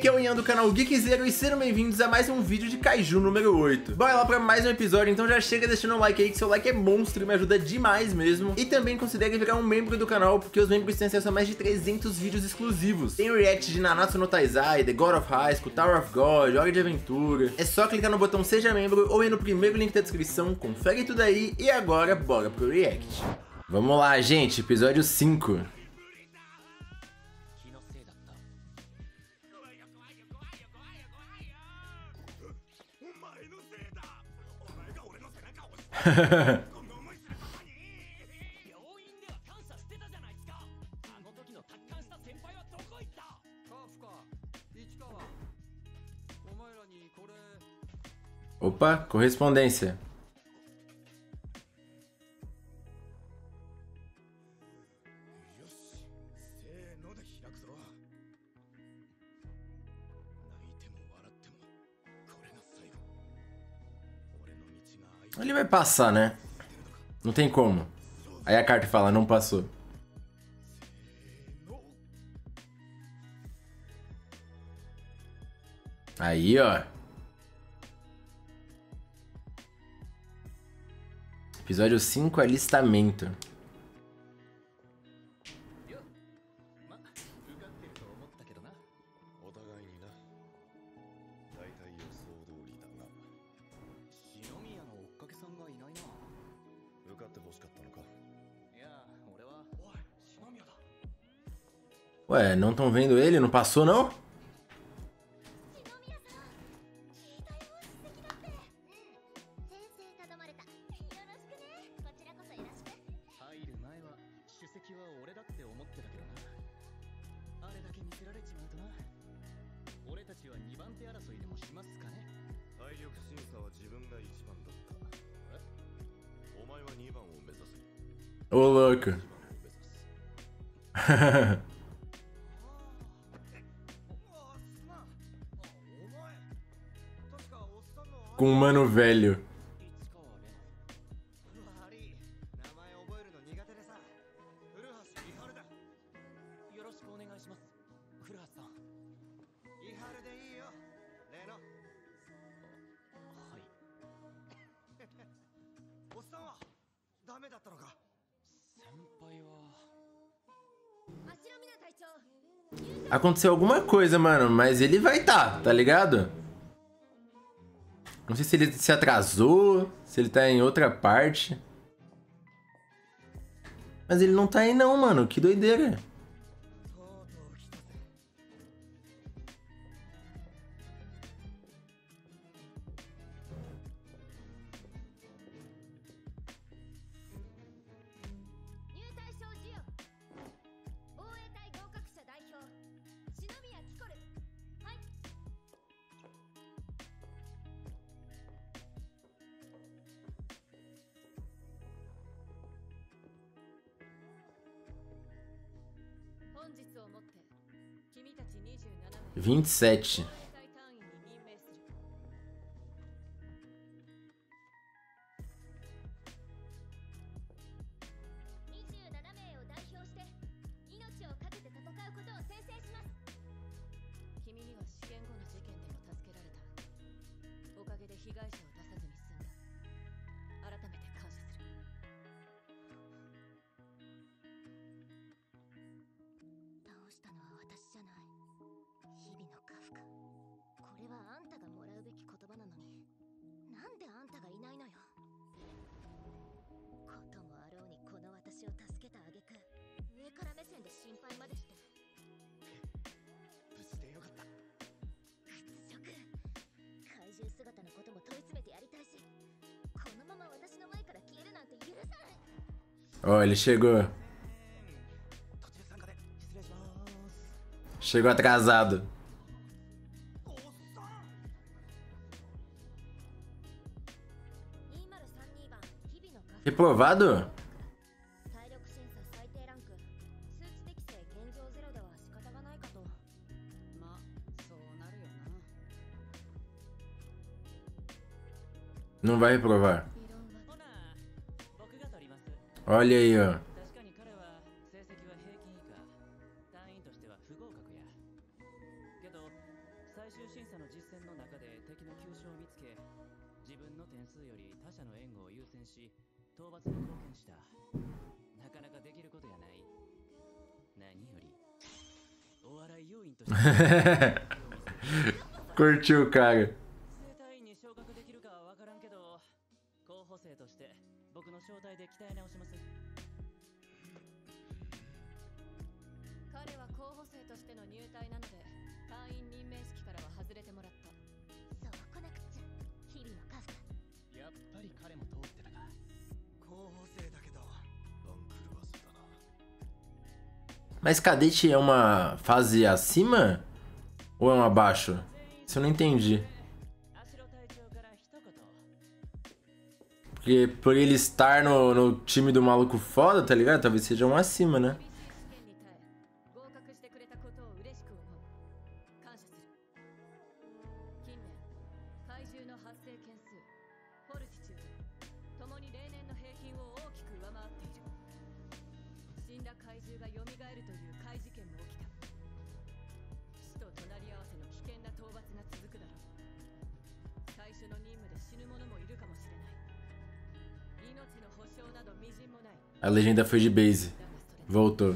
aqui é o Ian do canal Geekzero e sejam bem-vindos a mais um vídeo de Kaiju número 8. Bora lá pra mais um episódio, então já chega deixando o like aí, que seu like é monstro e me ajuda demais mesmo. E também considere virar um membro do canal, porque os membros têm acesso a mais de 300 vídeos exclusivos. Tem o react de Nanatsu no Taizai, The God of High School, Tower of God, Hora de Aventura. É só clicar no botão Seja Membro ou ir no primeiro link da descrição, confere tudo aí e agora bora pro react. Vamos lá, gente, episódio 5. Opa, correspondência. Ele vai passar, né? Não tem como. Aí a carta fala, não passou. Aí, ó. Episódio 5, alistamento. Ué, não estão vendo ele? Não passou, não? Ô, louco. Com um mano velho. Aconteceu alguma coisa, mano, mas ele vai tá ligado? Não sei se ele se atrasou, se ele tá em outra parte. Mas ele não tá aí não, mano, que doideira. — 27. Ó, ele chegou. Chegou atrasado. Reprovado? Não vai reprovar. Olha aí, ó. 最終審査の実戦の中で敵の急所を見つけ、自分の点数より他者の援護を優先し、討伐に貢献した。なかなかできることやない。何よりお笑い要員として Curtiu o cara. 生体院に昇格できるかはわからんけど、候補生として僕の招待で鍛え直します。彼は候補生としての入隊なので、隊員任命式からは外れてもらった。 そう来なくっちゃ、日々のカフカ。 やっぱり彼も通ってたか。 候補生だけど番狂わせだな。 Mas cadete é uma fase acima? Ou é uma abaixo? Isso eu não entendi. Porque por ele estar no time do maluco foda, tá ligado? Talvez seja um acima, né? A legenda foi de base. Voltou.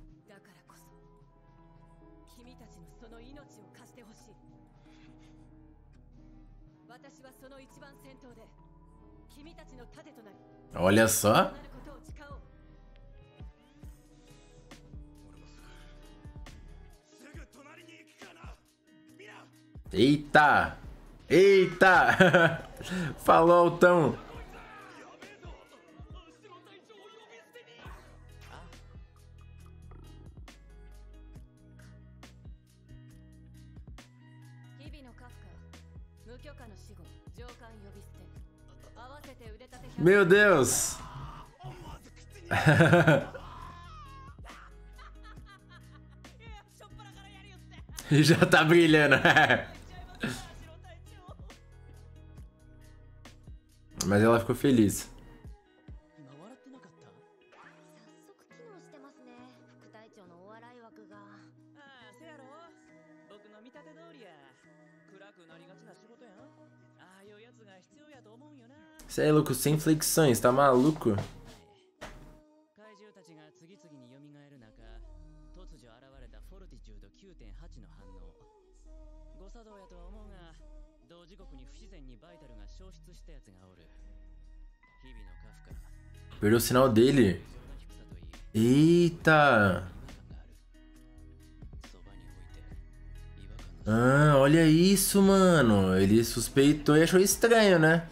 Olha só. Eita! Eita! Falou, Altão. Meu Deus! Já tá brilhando. Mas ela ficou feliz. Cê é louco, sem flexões, tá maluco? Perdeu o sinal dele. Eita! Ah, olha isso, mano. Ele suspeitou e achou estranho, né?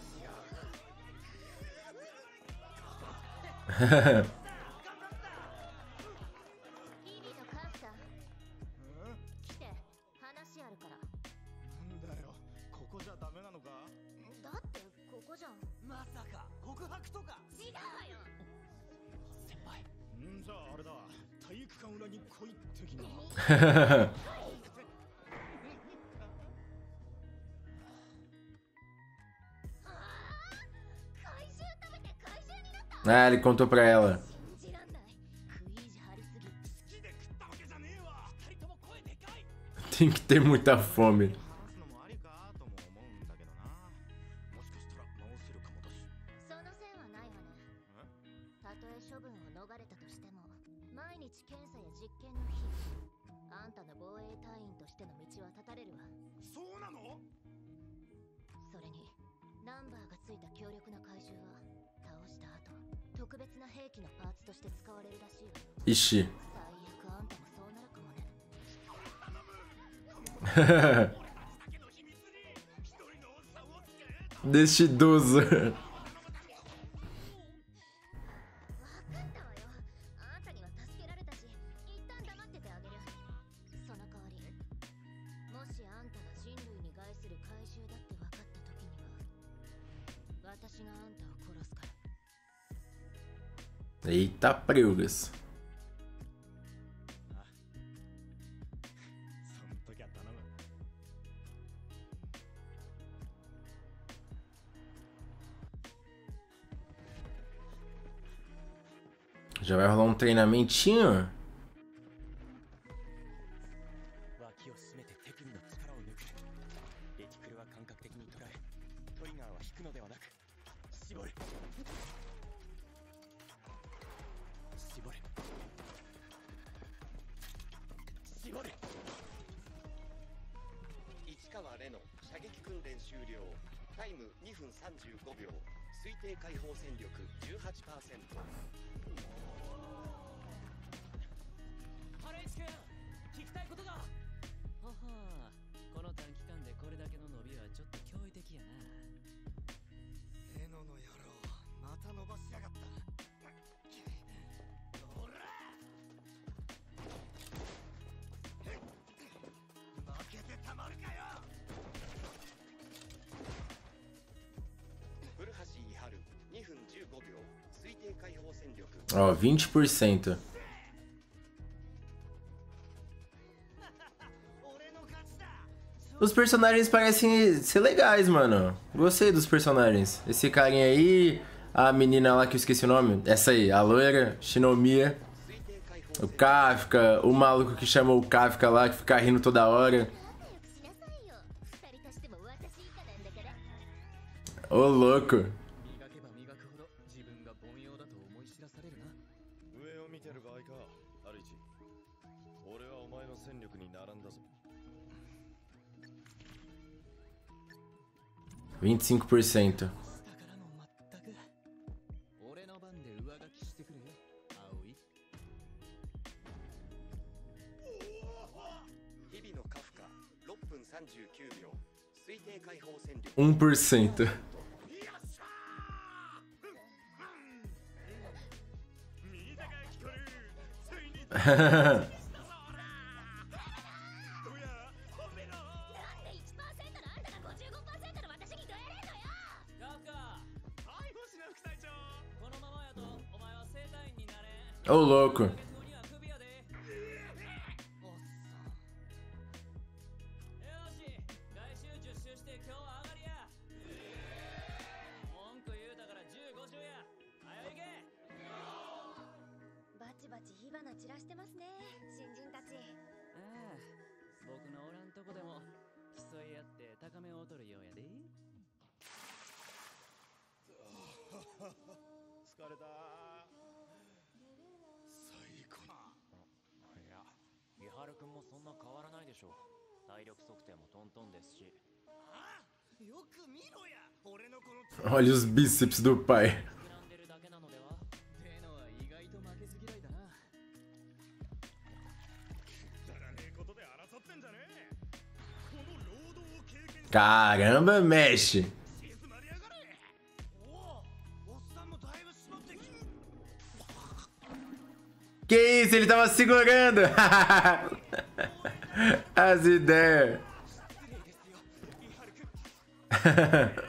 Ah, ele contou pra ela. Tem que ter muita fome. Ixi. Destidoso. Eita, preugas. Já vai rolar um treinamentinho? 脇を締めて手首の力を抜く。レティクルは感覚的に捉え、トリガーは引くのではなく絞る。絞る。絞る。 市川レノ射撃訓練終了。タイム2分35秒。推定解放戦力 18%。 ハレイチ君、聞きたいことが。ははこの短期間でこれだけの伸びはちょっと驚異的やな。 レノの野郎また伸ばしやがった。おら負けてたまるかよ。 古橋伊春2分15秒。推定解放戦力 Ó, 20%. Os personagens parecem ser legais, mano. Gostei dos personagens. Esse carinha aí, a menina lá que eu esqueci o nome. Essa aí, a loira, Shinomiya. O Kafka, o maluco que chamou o Kafka lá, que fica rindo toda hora. 仲良くしなさいよ。二人としても私以下なんだから。 Ô, louco. 磨けば磨くほど自分が凡庸だと思い知らされるな。 上を見てる場合か、アルイチ。俺はお前の戦力に並んだぞ。 25%. だからも全く。俺の番で上書きしてくれ、葵。 日々のカフカ6分39秒。推定解放戦力 1%. 右手が聞こえる。ついに Hahaha. どや褒めろ。 なんで 1% のあんたが 55% の私にどやれんのよ。 カフカ、 はい星野副隊長。 このままやとお前は生体院になれん。 Ô, louco. 月後にはクビやで。おっさん。よし、来週10周して今日は上がりや。文句言うたから15周や。はよ行け。 バチバチ火花散らしてますね、新人たち。 ああ、僕のおらんとこでも競い合って高めを取るようやで。 疲れた。 最高だ。 いや、伊原くんもそんな変わらないでしょ。体力測定もトントンですし。 ああよく見ろや。俺のこの Olha os bíceps do pai. 膨らんでるだけなのでは。ってのは意外と負けず嫌いだな。 くだらねえことで争ってんじゃねえ。この労働を経験して Caramba, mexe. 静まりやがれ。おお、おっさんもだいぶ絞ってきて。 Que isso, ele tava segurando. As ideias. 28超えたくらいから確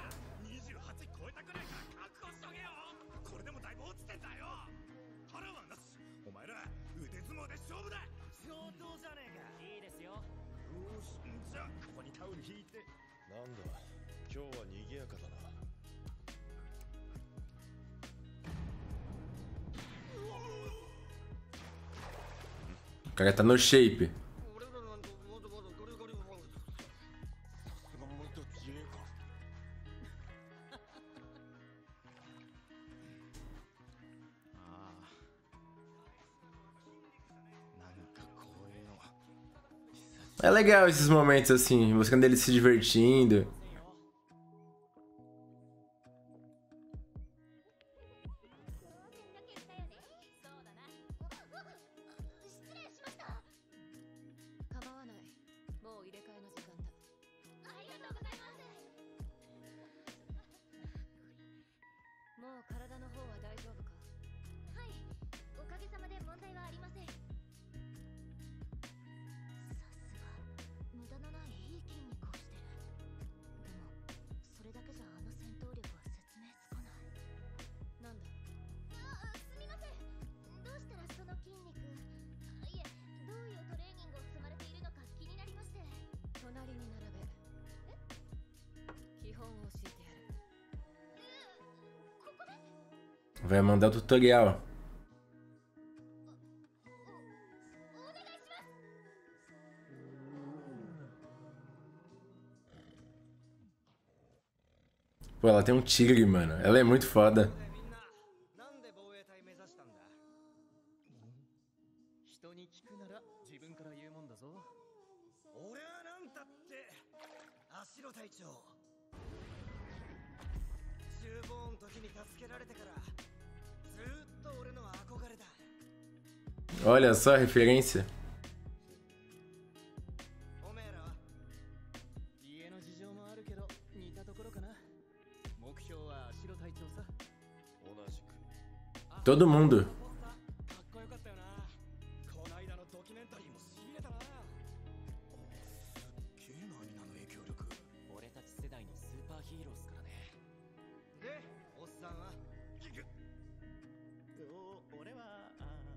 保しとけよ。これでもだいぶ落ちてんだよ。腹はなし。お前ら腕相撲で勝負だ。上等じゃねえか。 いいですよ。 よし、じゃあここにタオル引いて。 なんだ、今日は賑やかだな。 O cara tá no shape. 俺らなんかまだまだゴリゴリもさすがもっと強えか。 ああ。なんかこういうの。 É legal esses momentos assim, mostrando ele se divertindo. そうだな。失礼しました。構わない。もう入れ替えの時間だ。ありがとうございます。もう体の方は大丈夫か。はい。おかげさまで問題はありません。さすが無駄のないいい筋肉をしてる。でもそれだけじゃあの戦闘力は説明つかない。なんだ。すみません。どうしたらその筋肉、いえ、どういうトレーニングを積まれているのか気になりまして。隣に並べ。基本を教えてやる。ここで Vai mandar o tutorial. お願いします。 Pô, ela tem um tigre, mano. Ela é muito foda. なんで防衛隊目指したんだ？人に聞くなら自分から言うもんだぞ。俺はなんたってアシロ隊長。中房の時に助けられてからずーっと俺の憧れだ。 Olha só a referência. おめえらは家の事情もあるけど似たところかな。目標はアシロ隊長さ。 同じく。 Todo mundo. かっこよかったよな。こないだのドキュメンタリーもしびれたな。 すっげえな、みんなの影響力。 俺たち世代のスーパーヒーローっすからね。 で、おっさんは俺は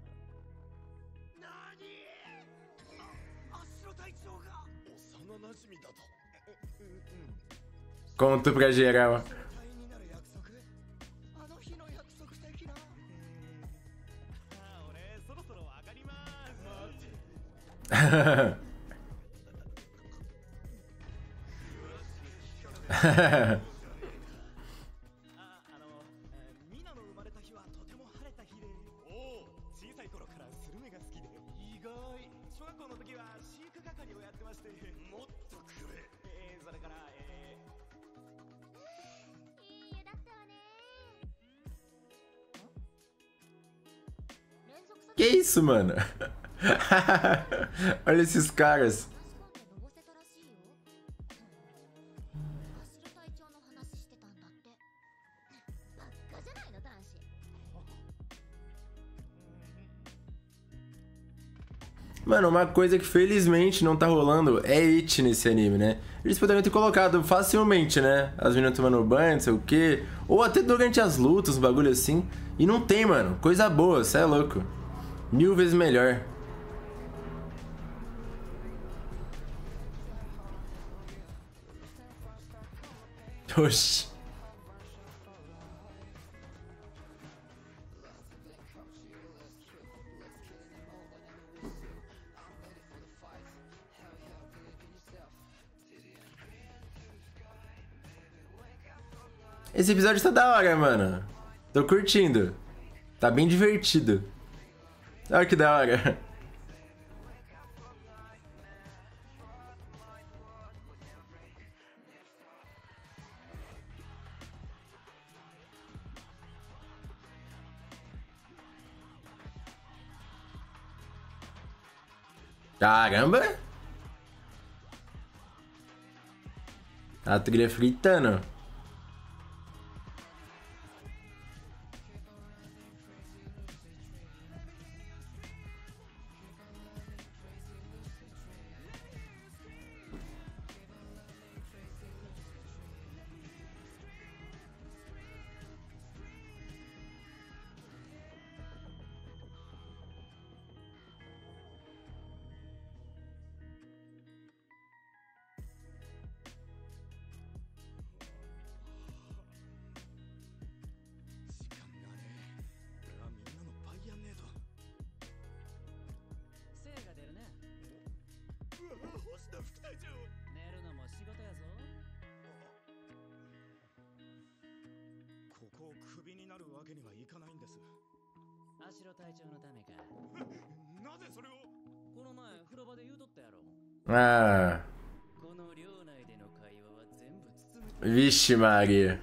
なに？アシロ隊長が幼馴染だと。 Conto pra geral. 隊になる約束？あの日の約束的な。 俺そろそろ上がりまーす。 ミナの生まれた日はとても晴れた日で。 おお、小さい頃からスルメが好きで。 意外。小学校の時は飼育係をやってまして。 もっとくれ。 それからいい家だったわね。連続殺 Que isso, mano? Olha esses caras. 話し込んでのぼせたらしいよ。アシロ隊長の話してたんだって。ばっかじゃないの男子。 Mano, uma coisa que felizmente não tá rolando é it nesse anime, né? Eles poderiam ter colocado facilmente, né? As meninas tomando banho, não sei o quê. Ou até durante as lutas, um bagulho assim. E não tem, mano. Coisa boa, cê é louco. 1000 vezes melhor. Oxi. Esse episódio tá da hora, mano. Tô curtindo. Tá bem divertido. Olha que da hora. Caramba! A trilha fritando. Ah. Vixe, Maria.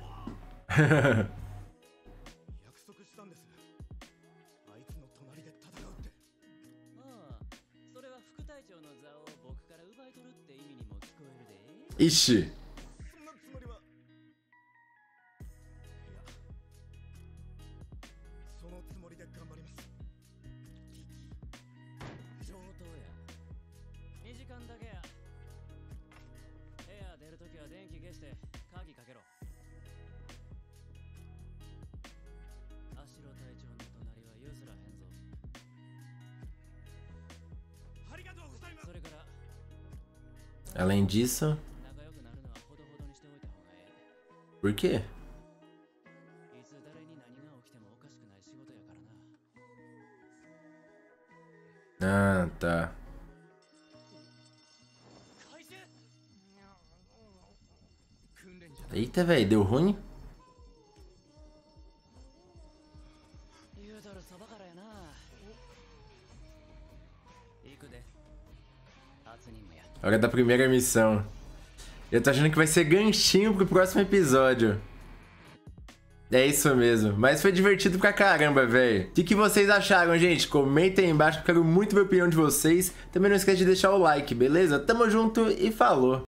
Ixi. Além disso... Por quê? Ah, tá. Eita, velho, deu ruim? るそばからやな。行くで。初任務や。 Hora da primeira missão. Eu tô achando que vai ser ganchinho pro próximo episódio. É isso mesmo. Mas foi divertido pra caramba, velho. O que vocês acharam, gente? Comentem aí embaixo, que eu quero muito ver a opinião de vocês. Também não esquece de deixar o like, beleza? Tamo junto e falou!